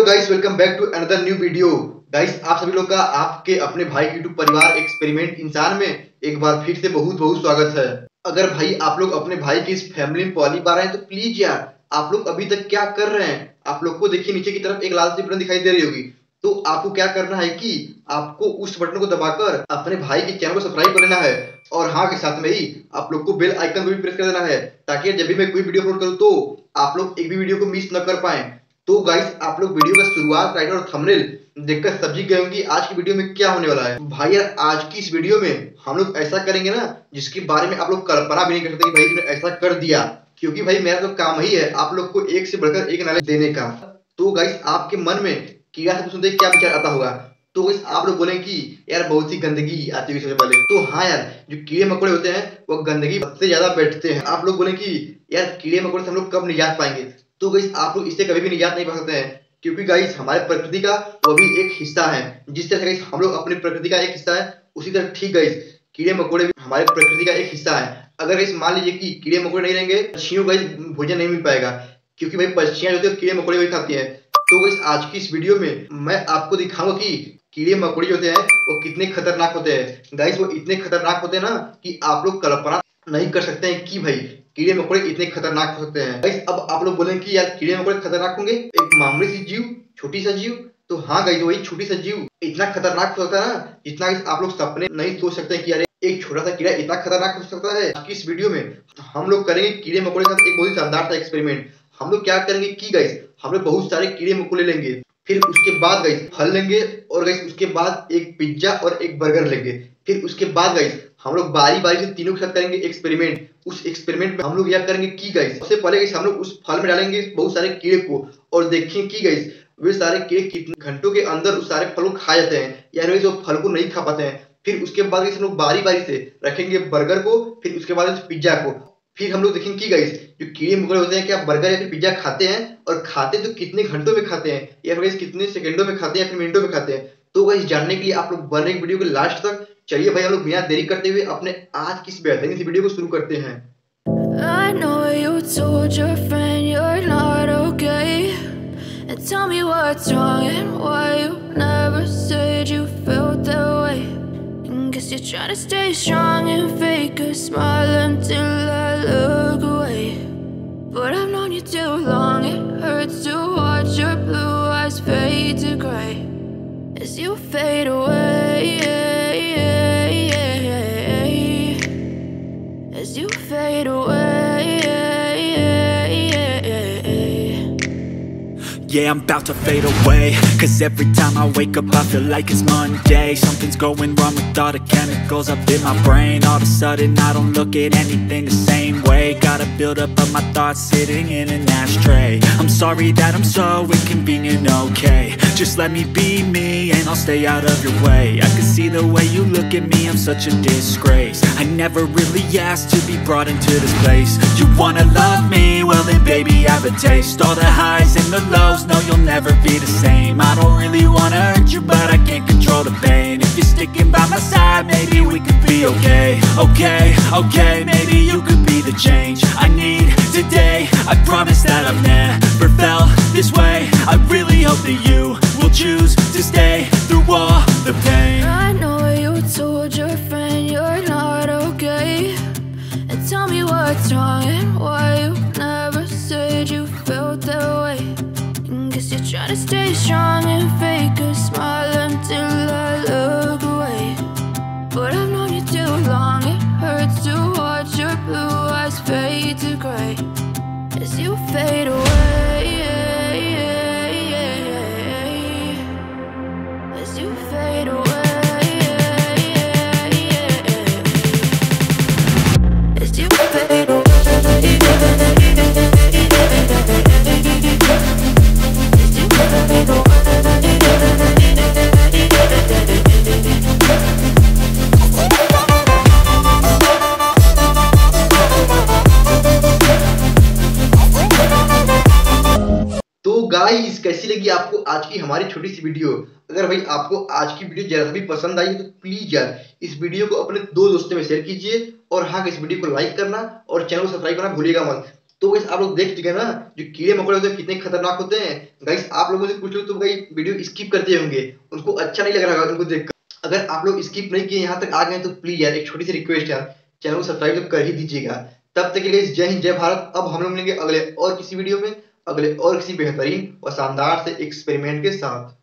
Hello guys, welcome back to another new video. Guys, आप सभी लोग का आपके अपने भाई के यूट्यूब परिवार एक्सपेरिमेंट इंसान में एक बार फिर से बहुत बहुत स्वागत है। अगर भाई आप लोग अपने भाई की इस फैमिली में पहली बार आए तो प्लीज यार, आप लोग अभी तक क्या कर रहे हैं? आप लोग को देखिए नीचे की तरफ एक लाल सी बटन दिखाई दे रही होगी, तो आपको क्या करना है कि आपको उस बटन को दबाकर अपने भाई के चैनल को सब्सक्राइब कर लेना है। और हाँ, के साथ में ही आप लोग को बेल आइकन को भी प्रेस कर देना है, ताकि जब भी मैं कोई वीडियो अपलोड करूँ तो आप लोग एक भी वीडियो को मिस न कर पाए। तो गाइस, आप लोग वीडियो का शुरुआत, टाइटल और थंबनेल देखकर समझ गए होंगे आज की वीडियो में क्या होने वाला है। भाई यार, आज की इस वीडियो में हम लोग ऐसा करेंगे ना जिसके बारे में आप लोग कल्पना भी नहीं कर सकते कि भाई तुमने ऐसा कर दिया। क्योंकि भाई मेरा तो काम ही है आप लोग को एक से बढ़कर एक नॉलेज देने का। तो गाइस, आपके मन में कीड़ा से सुनते क्या विचार आता होगा? तो गाइस, आप लोग बोलेंगे कि यार बहुत सी गंदगी आती है सबसे पहले। तो हाँ यार, जो कीड़े मकोड़े होते हैं वो गंदगी सबसे ज्यादा बैठते हैं। आप लोग बोलेंगे कि यार कीड़े मकोड़े से हम लोग कब निजात पाएंगे? तो गाइस, आप लोग इससे कभी भी निजात नहीं पा सकते हैं, क्योंकि गाइस हमारे प्रकृति का वो भी एक हिस्सा है। जिस तरह से गाइस हम लोग अपनी प्रकृति का एक हिस्सा है, उसी तरह ठीक गाइस कीड़े मकोड़े भी हमारे प्रकृति का एक हिस्सा है। अगर गाइस मान लीजिए कि कीड़े मकोड़े नहीं रहेंगे, पक्षियों गाइस भोजन नहीं मिल पाएगा, क्योंकि भाई पक्षियां जो होती है कीड़े मकोड़े भी खाती हैं। तो गाइस, आज की इस वीडियो में मैं आपको दिखाऊंगा कि कीड़े मकोड़े होते हैं वो कितने खतरनाक होते हैं। गाइस, वो इतने खतरनाक होते हैं ना कि आप लोग कल्पना नहीं कर सकते हैं कि भाई कीड़े मकोड़े इतने खतरनाक हो सकते हैं। गाइस, अब आप लोग बोलेंगे कि यार कीड़े मकोड़े खतरनाक होंगे, एक मामूली सी जीव, छोटी सा जीव। तो हाँ गाइस, वही छोटी सा जीव इतना खतरनाक हो सकता है ना, जितना आप लोग सपने नहीं सोच सकते कि यार एक छोटा सा कीड़ा इतना खतरनाक हो सकता है। आज की इस वीडियो में हम लोग करेंगे कीड़े मकोड़े के साथ एक बहुत ही शानदार सा एक्सपेरिमेंट। हम लोग क्या करेंगे कि गाइस हम लोग बहुत सारे कीड़े मकोड़े लेंगे, फिर उसके बाद गाइस फल लेंगे, और गाइस उसके बाद एक पिज्जा और एक बर्गर लेंगे। फिर उसके बाद गाइस हम लोग बारी बारी से तीनों के साथ करेंगे एक्सपेरिमेंट। उस एक्सपेरिमेंट में हम लोग यह करेंगे कि गाइस सबसे पहले गाइस हम लोग उस फल में डालेंगे बहुत सारे कीड़े को, और देखें कि गाइस वे सारे कीड़े कितने घंटों के अंदर उस सारे फल को खा जाते हैं, या गाइस वो फल को नहीं खा पाते हैं। फिर उसके बाद गाइस हम लोग बारी बारी से रखेंगे बर्गर को, फिर उसके बाद पिज्जा को। फिर हम लोग देखेंगे कि गाइस जो कीड़े मकोड़े होते हैं क्या बर्गर या फिर पिज्जा खाते हैं, और खाते तो कितने घंटों में खाते हैं, या फिर कितने सेकंडों में खाते हैं या फिर मिनटों में खाते हैं। तो गाइस जानने के लिए आप लोग बने वीडियो के लास्ट तक। चलिए भाई, हम लोग बिना देरी करते हुए अपने आज की इस बेहतरीन सी वीडियो को शुरू करते हैं। I know you told your friend you're not okay, and tell me what's wrong and why you never said you felt that way. And guess you're trying to stay strong and fake a smile until I look away. But I've known you too long, it hurts to watch your blue eyes fade to gray as you fade away, as you fade away. Yeah, I'm about to fade away, 'cause every time I wake up I feel like it's Monday. Something's going wrong with all the chemicals up in my brain. All of a sudden I don't look at anything the same way. Got a build up of my thoughts sitting in an ashtray. I'm sorry that I'm so inconvenient, okay? Just let me be me and I'll stay out of your way. I can see the way you look at me, I'm such a disgrace. I never really asked to be brought into this place. You wanna love me? Well then baby, have a taste. All the highs and the lows, no, you'll never be the same. I don't really wanna hurt you, but I can't control the pain. If you're sticking by my side, maybe we could be okay. Okay, okay, maybe you could be the change I need today. I promise that I've never felt this way. I really hope that you will choose to stay through all the pain. I know you told your friend you're not okay, and tell me what's wrong and why you never said you felt that way. Guess you're trying to stay strong and fake a smile until I look away. But I've known you too long, it hurts to watch your blue eyes fade to gray as you fade away, as you fade away, as you fade away. तो guys, कैसी लगी आपको आज की हमारी छोटी सी video? अगर भाई आपको आज की वीडियो जरा भी पसंद आई तो प्लीज यार इस वीडियो को अपने दो दोस्तों में शेयर कीजिए, और हाँ, इस वीडियो को लाइक करना और चैनल को सब्सक्राइब करना भूलिएगा मत। तो गाइस आप लोग देख चुके हैं ना जो कीड़े मकोड़े होते हैं कितने खतरनाक होते हैं। गाइस आप लोगों से कुछ लोग तो भाई वीडियो स्किप करते होंगे, उनको अच्छा नहीं लग रहा होगा उनको देखकर। अगर आप लोग स्किप नहीं किए यहाँ तक आ गए तो प्लीज यार एक छोटी सी रिक्वेस्ट यार, चैनल को सब्सक्राइब तो कर ही दीजिएगा। तब तक के लिए जय हिंद जय भारत। अब हम लोग मिलेंगे अगले और किसी वीडियो में, अगले और किसी बेहतरीन और शानदार से एक्सपेरिमेंट के साथ।